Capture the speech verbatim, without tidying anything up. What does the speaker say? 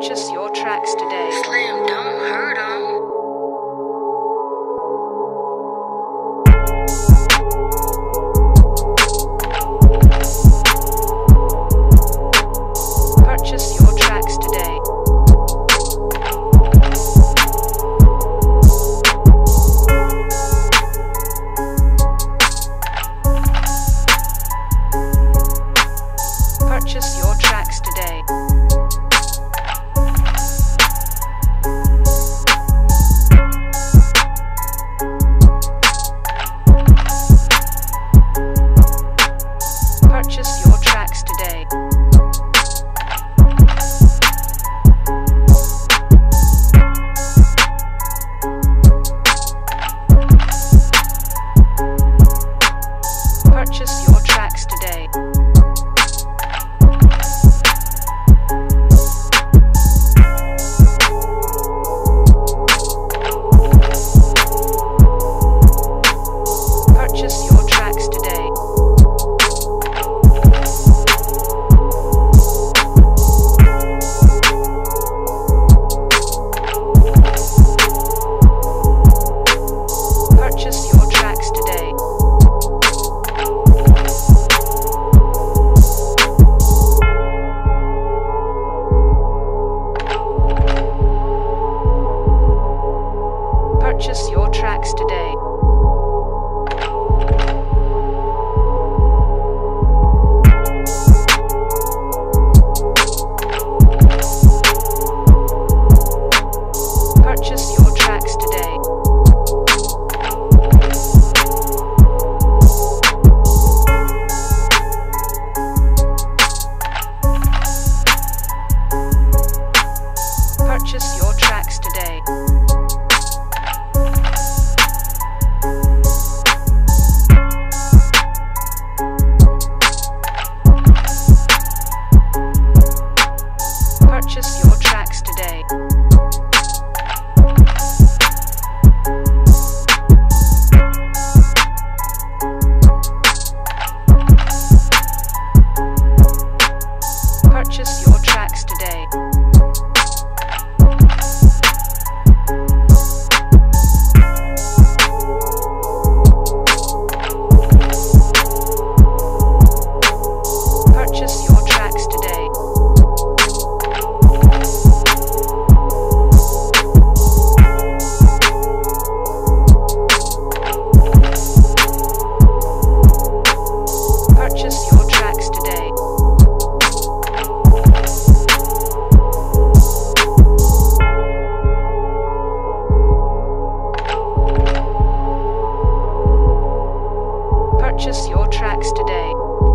Purchase your tracks today. Slim, don't hurt 'em. Purchase your tracks today. Purchase your tracks today. Purchase your tracks today. Purchase your tracks today. Purchase your tracks today. Purchase your tracks today. Purchase your tracks today. Purchase your tracks today. Purchase your tracks today. Purchase your tracks today. Purchase your tracks today. Purchase your tracks today. Purchase your tracks today. Purchase your tracks today.